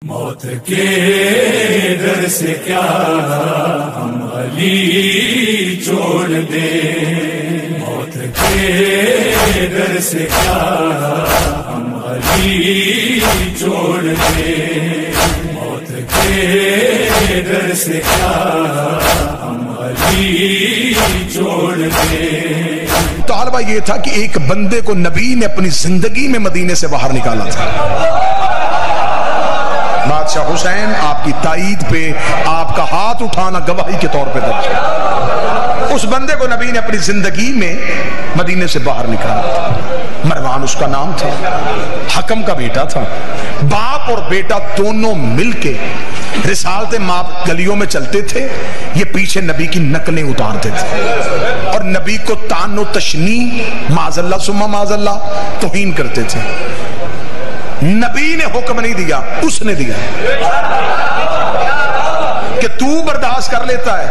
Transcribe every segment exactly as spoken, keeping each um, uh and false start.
موت کے ڈر سے کیا ہم علی چھوڑ دیں، موت کے ڈر سے کیا ہم علی چھوڑ دیں، موت کے ڈر سے کیا ہم علی چھوڑ دیں۔ طالبہ یہ تھا کہ ایک بندے کو نبی نے اپنی زندگی میں مدینے سے باہر نکالا تھا۔ بادشاہ حسین آپ کی تائید پہ آپ کا ہاتھ اٹھانا گواہی کے طور پہ درج ہے۔ اس بندے کو نبی نے اپنی زندگی میں مدینے سے باہر نکالا تھا۔ مروان اس کا نام تھا، حکم کا بیٹا تھا۔ باپ اور بیٹا دونوں مل کے رسالت ماپ گلیوں میں چلتے تھے، یہ پیچھے نبی کی نقلیں اتارتے تھے اور نبی کو تان و تشنیع معاذ اللہ ثم معاذ اللہ توہین کرتے تھے۔ نبی نے حکم نہیں دیا، اس نے دیا کہ تو برداشت کر لیتا ہے،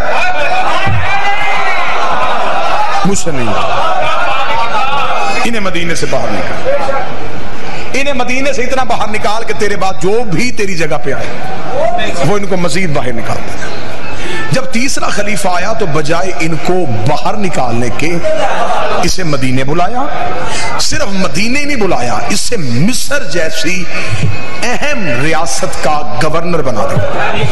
مجھ سے نہیں۔ انہیں مدینے سے باہر نکال، انہیں مدینے سے اتنا باہر نکال کہ تیرے بعد جو بھی تیری جگہ پہ آئے وہ ان کو مزید باہر نکال دے۔ جب تیسرا خلیفہ آیا تو بجائے ان کو باہر نکالنے کے اسے مدینے بلایا، صرف مدینے نہیں بلایا، اسے مصر جیسی اہم ریاست کا گورنر بنا دیا۔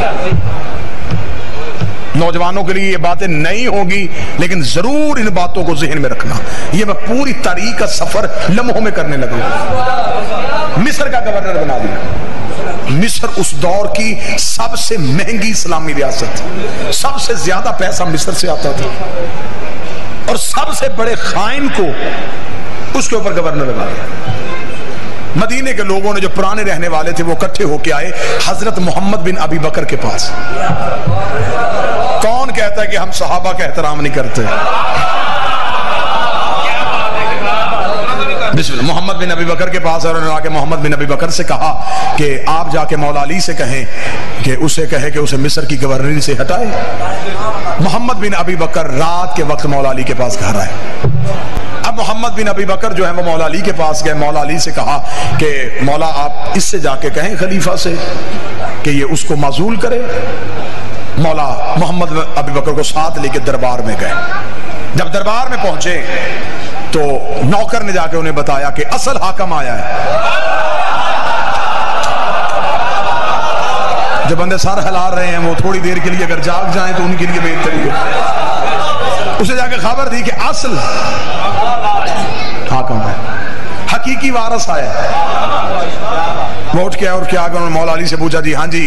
نوجوانوں کے لیے یہ باتیں نہیں ہوگی لیکن ضرور ان باتوں کو ذہن میں رکھنا، یہ میں پوری تاریخ کا سفر لمحوں میں کرنے لگا۔ مصر کا گورنر بنا دیا۔ مصر اس دور کی سب سے مہنگی اسلامی ریاست، سب سے زیادہ پیسہ مصر سے آتا تھا اور سب سے بڑے خائن کو اس کے اوپر گورنر لگا دیا۔ مدینے کے لوگوں نے جو پرانے رہنے والے تھے وہ اکٹھے ہو کے آئے حضرت محمد بن ابی بکر کے پاس۔ کون کہتا ہے کہ ہم صحابہ کا احترام نہیں کرتے؟ بسم اللہ۔ محمد بن ابی بکر کے پاس اور انہوں نے آ کے محمد بن ابی بکر سے کہا کہ آپ جا کے مولا علی سے کہیں کہ اسے کہے کہ اسے مصر کی گورنری سے ہٹائے۔ محمد بن ابی بکر رات کے وقت مولا علی کے پاس گھر آئے۔ اب محمد بن ابی بکر جو ہے وہ مولا علی کے پاس گئے، مولا علی سے کہا کہ مولا آپ اس سے جا کے کہیں خلیفہ سے کہ یہ اس کو معزول کرے۔ مولا محمد بن ابی بکر کو ساتھ لے کے دربار میں گئے۔ جب دربار میں پہنچے تو نوکر نے جا کے انہیں بتایا کہ اصل حاکم آیا ہے۔ جو بندے سر ہلا رہے ہیں وہ تھوڑی دیر کے لیے اگر جاگ جائیں تو ان کے لیے بہتر ہے۔ اسے جا کے خبر دی کہ اصل حاکم ہے، حقیقی وارث آیا۔ وہ اٹھ کے اور کیا کہ انہوں نے مولا علی سے پوچھا جی ہاں جی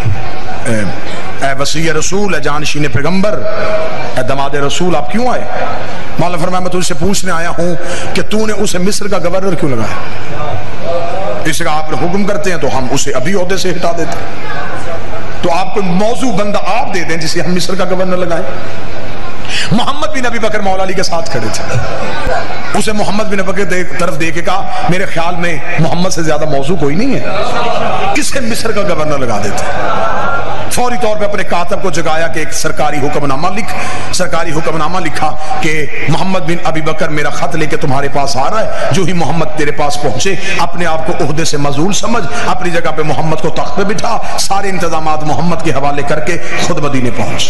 اے وصی رسول، اے جانشین پیغمبر، اے دماد رسول، آپ کیوں آئے؟ مولا فرمایا میں تجھ سے پوچھنے آیا ہوں کہ تو نے اسے مصر کا گورنر کیوں لگایا؟ اس کا آپ حکم کرتے ہیں تو ہم اسے ابھی عہدے سے ہٹا دیتے، تو آپ کو موضوع بندہ آپ دے دیں جسے ہم مصر کا گورنر لگائیں۔ محمد بن ابی بکر مولا علی کے ساتھ کھڑے تھے۔ اسے محمد بن ابی بکر طرف دے کے کہا میرے خیال میں محمد سے زیادہ موضوع کوئی نہیں ہے، کسے مصر کا گورنر لگا دیتے۔ فوری طور پہ اپنے کاتب کو جگایا کہ ایک سرکاری حکم نامہ لکھ سرکاری حکم نامہ لکھا کہ محمد بن ابی بکر میرا خط لے کے تمہارے پاس آ رہا ہے، جو ہی محمد تیرے پاس پہنچے اپنے آپ کو عہدے سے معزول سمجھ، اپنی جگہ پہ محمد کو تخت پہ بٹھا، سارے انتظامات محمد کے حوالے کر کے خود مدینے پہنچ۔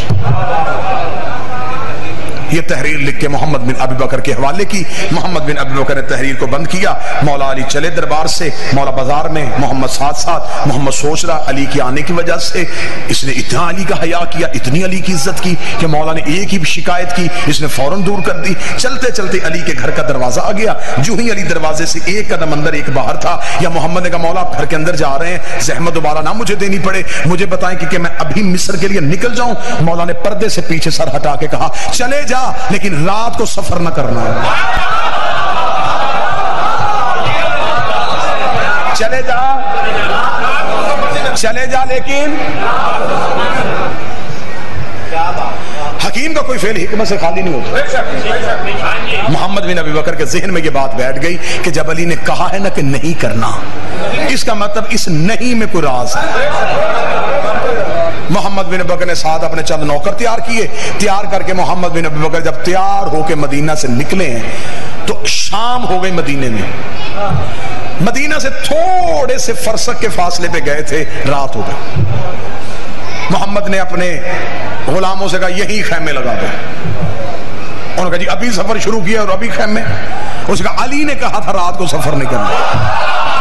یہ تحریر لکھ کے محمد بن ابی بکر کے حوالے کی۔ محمد بن ابی بکر نے تحریر کو بند کیا۔ مولا علی چلے دربار سے، مولا بازار میں، محمد ساتھ ساتھ۔ محمد سوچ رہا علی کی آنے کی وجہ سے اس نے اتنا علی کا حیا کیا، اتنی علی کی عزت کی کہ مولا نے ایک ہی شکایت کی، اس نے فوراً دور کر دی۔ چلتے چلتے علی کے گھر کا دروازہ آ گیا، جو ہی علی دروازے سے ایک قدم اندر ایک باہر تھا، یا محمد نے کہا مولا آپ گھر کے اندر جا رہے ہیں، زحمت دوبارہ نہ مجھے دینی پڑے، مجھے بتائیں کہ میں ابھی مصر کے لیے نکل جاؤں؟ مولا نے پردے سے پیچھے سر ہٹا کے کہا چلے جا لیکن رات کو سفر نہ کرنا، چلے جا چلے جا لیکن حکیم کا کوئی فعل حکمت سے خالی نہیں ہوتا۔ محمد بن ابی بکر کے ذہن میں یہ بات بیٹھ گئی کہ جب علی نے کہا ہے نا کہ نہیں کرنا، اس کا مطلب اس نہیں میں کوئی راز ہے۔ محمد بن ابی بکر نے ساتھ اپنے چند نوکر تیار کیے، تیار کر کے محمد بن ابی بکر جب تیار ہو کے مدینہ سے نکلے ہیں تو شام ہو گئی مدینے میں۔ مدینہ سے تھوڑے سے فرسخ کے فاصلے پہ گئے تھے، رات ہو گئی۔ محمد نے اپنے غلاموں سے کہا یہی خیمے لگا دو۔ انہوں نے کہا جی ابھی سفر شروع کیا اور ابھی خیمے؟ اس نے کہا علی نے کہا تھا رات کو سفر نہیں کرنا،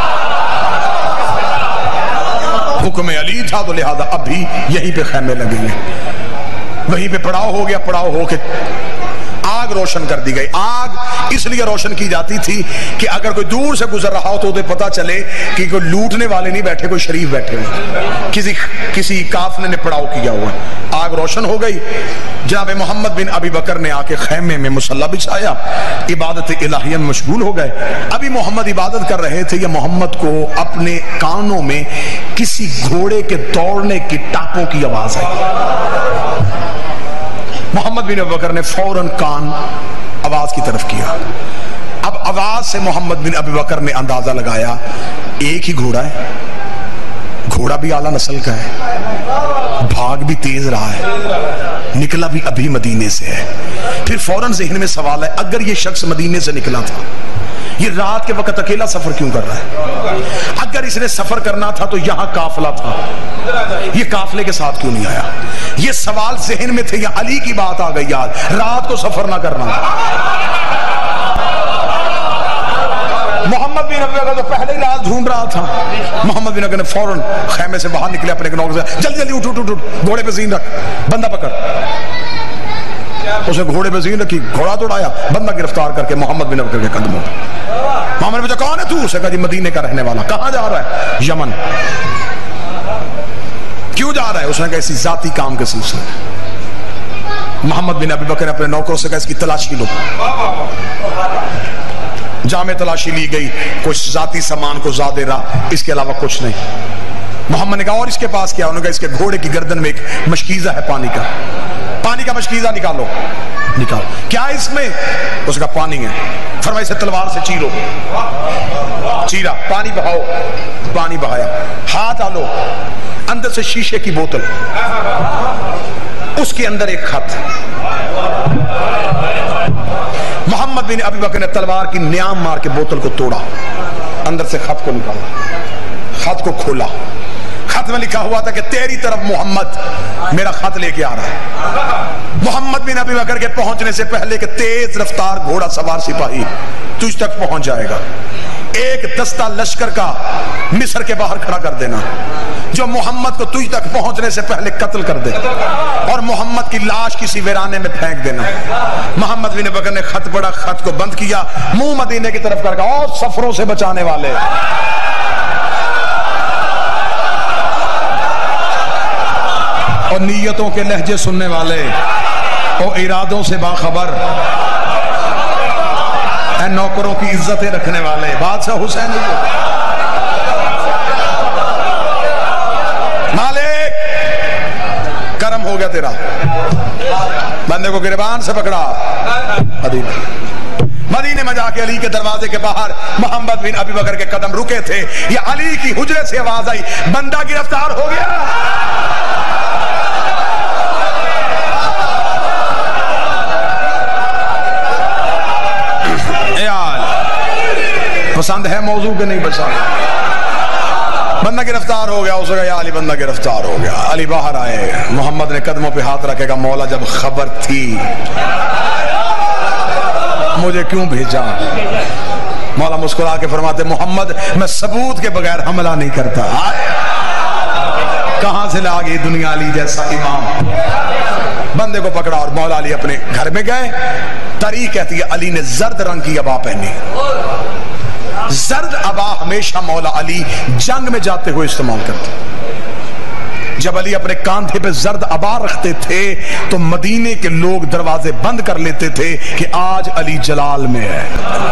حکم علی تھا تو لہذا ابھی یہیں پہ خیمے لگیں گے۔ وہیں پہ پڑاؤ ہو گیا، پڑاؤ ہو کے آگ روشن کر دی گئی۔ آگ اس لیے روشن کی جاتی تھی کہ اگر کوئی دور سے گزر رہا ہو تو اسے پتا چلے کہ کوئی لوٹنے والے نہیں بیٹھے، کوئی شریف بیٹھے ہوئے، کسی کسی قافلے نے پڑاؤ کیا ہوا۔ آگ روشن ہو گئی، جناب محمد بن ابی بکر نے آ کے خیمے میں مصلی بچھایا، عبادت الہیہ میں مشغول ہو گئے۔ ابھی محمد عبادت کر رہے تھے، یا محمد کو اپنے کانوں میں کسی گھوڑے کے دوڑنے کی ٹاپوں کی آواز آئی۔ محمد بن ابی بکر نے فوراً کان آواز کی طرف کیا۔ اب آواز سے محمد بن ابی بکر نے اندازہ لگایا ایک ہی گھوڑا ہے، گھوڑا بھی اعلیٰ نسل کا ہے، بھاگ بھی تیز رہا ہے، نکلا بھی ابھی مدینے سے ہے۔ پھر فوراً ذہن میں سوال ہے اگر یہ شخص مدینے سے نکلا تھا، یہ رات کے وقت اکیلا سفر کیوں کر رہا ہے؟ اگر اس نے سفر کرنا تھا تو یہاں قافلہ تھا، یہ قافلے کے ساتھ کیوں نہیں آیا؟ یہ سوال ذہن میں تھے، یا علی کی بات آ گئی یاد رات کو سفر نہ کرنا؟ محمد بن ابی بکر تو پہلے ہی رات ڈھونڈ رہا تھا۔ محمد بن ابی بکر نے فوراً خیمے سے باہر نکلے، اپنے نوکر سے جلدی جلدی اٹھ اٹھ اٹھ، گھوڑے پہ زین رکھ، بندہ پکڑ۔ اس نے گھوڑے پہ زین رکھی، گھوڑا توڑایا، بندہ گرفتار کر کے محمد بن ابی بکر کے قدموں پہ۔ محمد نے پوچھا کون ہے تو؟ اسے کہا جی مدینے کا رہنے والا۔ کہاں جا رہا ہے؟ یمن۔ کیوں جا رہا ہے؟ اس نے کہا اسی ذاتی کام کے سلسلے۔ محمد بن ابی بکر نے اپنے نوکروں سے کہا اس کی تلاشی لو۔ جامع تلاشی لی گئی، کچھ ذاتی سامان کو زیادہ رہا، اس کے علاوہ کچھ نہیں۔ محمد نے کہا اور اس کے پاس کیا؟ انہوں نے کہا اس کے گھوڑے کی گردن میں ایک مشکیزہ ہے پانی کا، پانی کا مشکیزہ نکالو۔ نکال کیا اس میں؟ اس کا پانی ہے۔ فرمایا اسے تلوار سے چیرو، چیرا، پانی بہاؤ، پانی بہایا، ہاتھ ڈالو، اندر سے شیشے کی بوتل، اس کے اندر ایک خط۔ محمد بن ابی بکر نے تلوار کی نیام مار کے بوتل کو توڑا، اندر سے خط کو نکالا، خط کو کھولا۔ خط میں لکھا ہوا تھا کہ تیری طرف محمد میرا خط لے کے آ رہا ہے۔ محمد بن ابی بکر کے پہنچنے سے پہلے کہ تیز رفتار گھوڑا سوار سپاہی تجھ تک پہنچ جائے گا، ایک دستہ لشکر کا مصر کے باہر کھڑا کر دینا جو محمد کو تجھ تک پہنچنے سے پہلے قتل کر دے، اور محمد کی لاش کسی ویرانے میں پھینک دینا۔ محمد بن ابی بکر نے خط پڑھا، خط کو بند کیا، منہ مدینے کی طرف کر گیا، اور سفروں سے بچانے والے، اور نیتوں کے لہجے سننے والے، اور ارادوں سے باخبر، اے نوکروں کی عزتیں رکھنے والے، بادشاہ حسین کو مالک کرم ہو گیا تیرا، بندے کو گریبان سے پکڑا۔ مدینے میں جا کے علی کے دروازے کے باہر محمد بن ابی بکر کے قدم رکے تھے، یہ علی کی حجرے سے آواز آئی بندہ گرفتار ہو گیا۔ پسند ہے موضوع کے نہیں پسند؟ بندہ گرفتار ہو گیا، اسے کہا یا علی بندہ گرفتار ہو گیا۔ علی باہر آئے، محمد نے قدموں پہ ہاتھ رکھے گا مولا جب خبر تھی مجھے کیوں بھیجا؟ مولا مسکرا کے فرماتے محمد میں ثبوت کے بغیر حملہ نہیں کرتا۔ کہاں سے لا گئی دنیا علی جیسا امام؟ بندے کو پکڑا اور مولا علی اپنے گھر میں گئے۔ تاریخ کہتی ہے علی نے زرد رنگ کی عبا پہنی، زرد عبا ہمیشہ مولا علی جنگ میں جاتے ہوئے استعمال کرتے۔ جب علی اپنے کاندھے پہ زرد عبا رکھتے تھے تو مدینے کے لوگ دروازے بند کر لیتے تھے کہ آج علی جلال میں ہے۔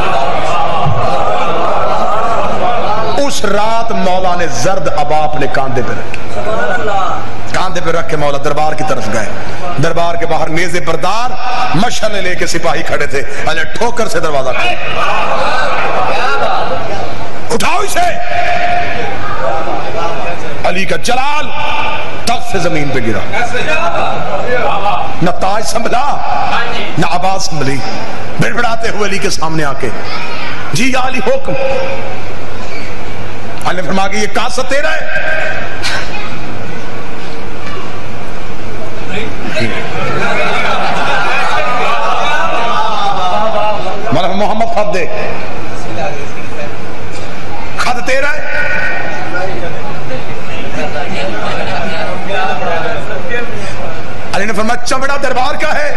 اس رات مولا نے زرد عبا اپنے کاندھے پہ رکھی، کاندھے پہ رکھ کے مولا دربار کی طرف گئے۔ دربار کے باہر نیزے بردار مشعلیں لے کے سپاہی کھڑے تھے، علی ٹھوکر سے دروازہ کھولا، اٹھاؤ اسے۔ علی کا جلال تخت سے زمین پہ گرا، نہ تاج سنبھلا نہ عبا سنبھلی، بڑبڑاتے ہوئے علی کے سامنے آ کے جی یا علی حکم۔ علی نے فرمایا کہ یہ کاسہ تیرا ہے؟ مولانا محمد خط دے، خط تیرا ہے؟ علی نے فرمایا چمڑا دربار کا ہے۔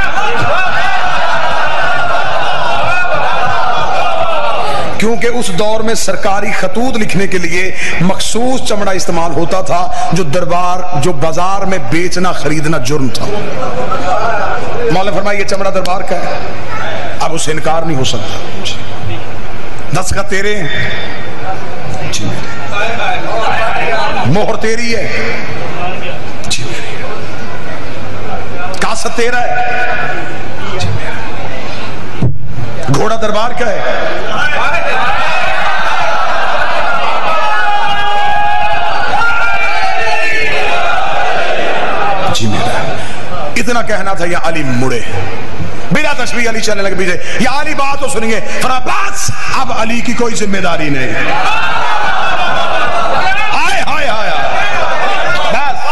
کیونکہ اس دور میں سرکاری خطوط لکھنے کے لیے مخصوص چمڑا استعمال ہوتا تھا جو دربار جو بازار میں بیچنا خریدنا جرم تھا۔ مولا نے فرمایا یہ چمڑا دربار کا ہے، اب اسے انکار نہیں ہو سکتا۔ دستخط تیرے ہیں؟ جی مہر تیری ہے؟ جی کاسہ تیرا ہے؟ جی گھوڑا دربار کا ہے؟ جی میرا۔ اتنا کہنا تھا یا علی مڑے بلا تشبیہ، علی چلنے لگے پیچھے، یا علی بات تو سنیں گے، فرمایا بس اب علی کی کوئی ذمہ داری نہیں، ہائے ہائے ہائے بس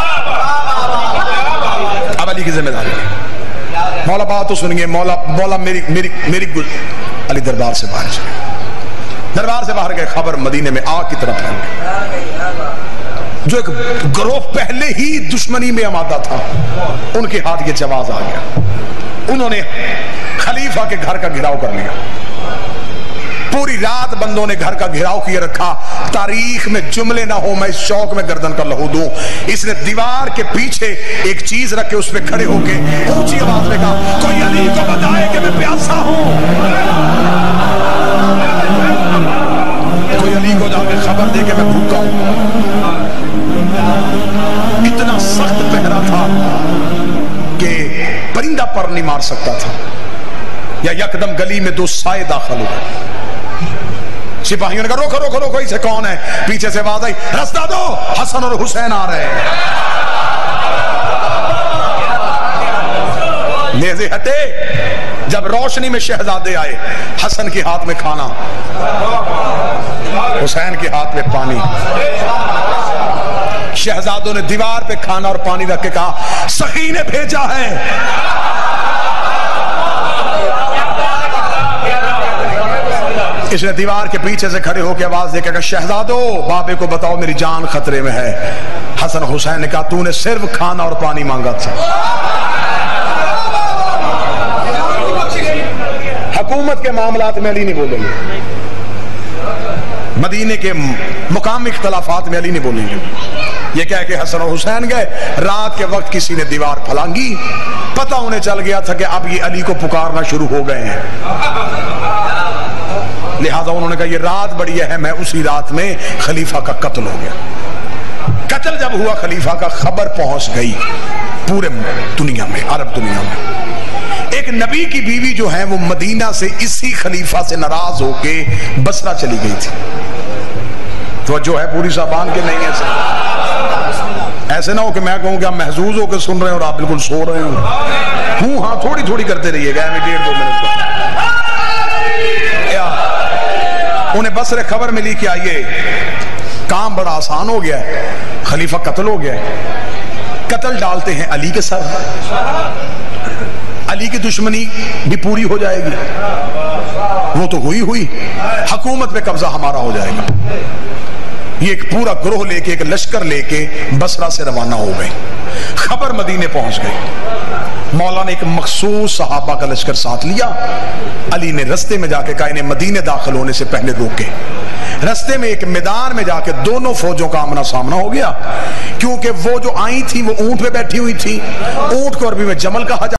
اب علی کی ذمہ داری نہیں۔ مولا بات تو سنیں گے، مولا مولا میری میری میری علی دربار سے باہر چلے، دربار سے باہر گئے، خبر مدینے میں آگ کی طرف پھیل گئی۔ جو ایک گروہ پہلے ہی دشمنی میں آمادہ تھا ان کے ہاتھ یہ جواز آ گیا، انہوں نے خلیفہ کے گھر کا گھراؤ کر لیا، پوری رات بندوں نے گھر کا گھراؤ کیے رکھا۔ تاریخ میں جملے نہ ہو میں اس شوق میں گردن کا لہو دوں، اس نے دیوار کے پیچھے ایک چیز رکھ کے اس پہ کھڑے ہو کے اونچی آواز میں کہا کوئی علی کو بتائے کہ میں پیاسا ہوں، کوئی علی کو جا کے خبر دے کہ میں بھوکا ہوں۔ اتنا سخت پہرا تھا کہ پرندہ پر نہیں مار سکتا تھا، یا یکدم گلی میں دو سائے داخل ہوئے، سپاہیوں نے کہا روکو روکو روکو اسے کون ہے؟ پیچھے سے آواز آئی رستہ دو، حسن اور حسین آ رہے ہیں۔ نیزے ہٹے، جب روشنی میں شہزادے آئے، حسن کے ہاتھ میں کھانا، حسین کے ہاتھ میں پانی، شہزادوں نے دیوار پہ کھانا اور پانی رکھ کے کہا سخی نے بھیجا ہے۔ اس نے دیوار کے پیچھے سے کھڑے ہو کے آواز دے کے کہا شہزادو بابے کو بتاؤ میری جان خطرے میں ہے۔ حسن حسین نے کہا تو نے صرف کھانا اور پانی مانگا تھا۔ حکومت کے معاملات میں علی نہیں بولیں گے، مدینے کے مقامی اختلافات میں علی نہیں بولیں گے۔ یہ کہہ کہ حسن اور حسین گئے، رات کے وقت کسی نے دیوار پھلانگی، پتہ انہیں چل گیا تھا کہ اب یہ علی کو پکارنا شروع ہو گئے ہیں، لہذا انہوں نے کہا یہ رات بڑی اہم ہے۔ اسی رات میں خلیفہ کا قتل ہو گیا۔ قتل جب ہوا خلیفہ کا خبر پہنچ گئی پورے دنیا میں، عرب دنیا میں۔ ایک نبی کی بیوی جو ہے وہ مدینہ سے اسی خلیفہ سے ناراض ہو کے بصرہ چلی گئی تھی۔ تو جو ہے پوری زبان کے نہیں ایسے ایسے نہ ہو کہ میں کہوں کہ آپ محظوظ ہو کے سن رہے ہیں اور آپ بالکل سو رہے ہوں ہوں ہاں تھوڑی تھوڑی کرتے رہیے گا، میں ڈیڑھ دو منٹ پر انہیں بصرے خبر ملی کہ آئیے کام بڑا آسان ہو گیا ہے، خلیفہ قتل ہو گیا ہے، قتل ڈالتے ہیں علی کے سر، علی کی دشمنی بھی پوری ہو جائے گی، وہ تو ہوئی ہوئی، حکومت پہ قبضہ ہمارا ہو جائے گا۔ یہ ایک پورا گروہ لے کے ایک لشکر لے کے بصرہ سے روانہ ہو گئے، خبر مدینے پہنچ گئی۔ مولا نے ایک مخصوص صحابہ کا لشکر ساتھ لیا، علی نے رستے میں جا کے کہا انہیں مدینے داخل ہونے سے پہلے روکے۔ رستے میں ایک میدان میں جا کے دونوں فوجوں کا آمنا سامنا ہو گیا، کیونکہ وہ جو آئی تھی وہ اونٹ پہ بیٹھی ہوئی تھی، اونٹ کو عربی میں جمل کہا جاتا